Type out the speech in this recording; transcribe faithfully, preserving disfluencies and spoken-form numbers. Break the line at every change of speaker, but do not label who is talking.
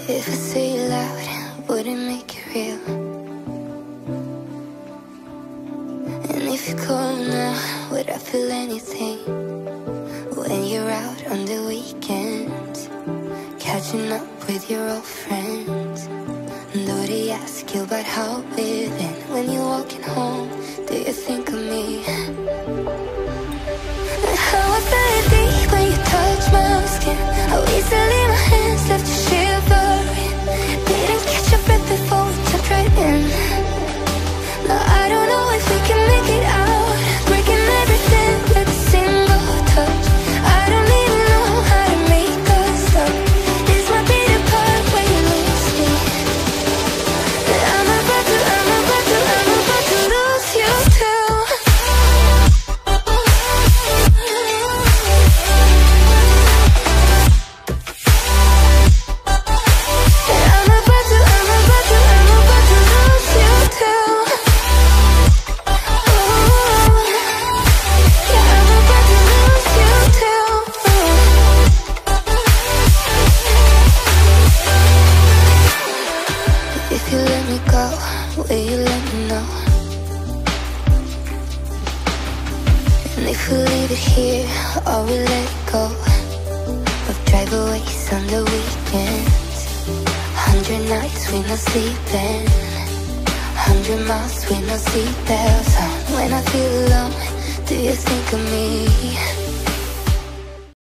If I say it loud, wouldn't make it real. And if you call now, would I feel anything? When you're out on the weekends, catching up with your old friends, do they ask you about how we've been? When you're walking home, do you think of me? And how I felt deep when you touch my skin, how easily my hands left you shivering. Didn't catch your breath before we jumped right in. Now I don't know if we can make it out, breaking everything with a single touch. I don't even know how to make us stop. This might be the part where you lose me. And I'm about to, I'm about to, I'm about to lose you too. And I'm about to, I'm about to, I'm about to lose you too. Yeah, I'm about to lose you too. If you let me go, will you let me know? And if we leave it here, or we let it go, of drive-aways on the weekends, hundred nights we no sleeping, hundred miles with no seatbelts on. When I feel alone, do you think of me?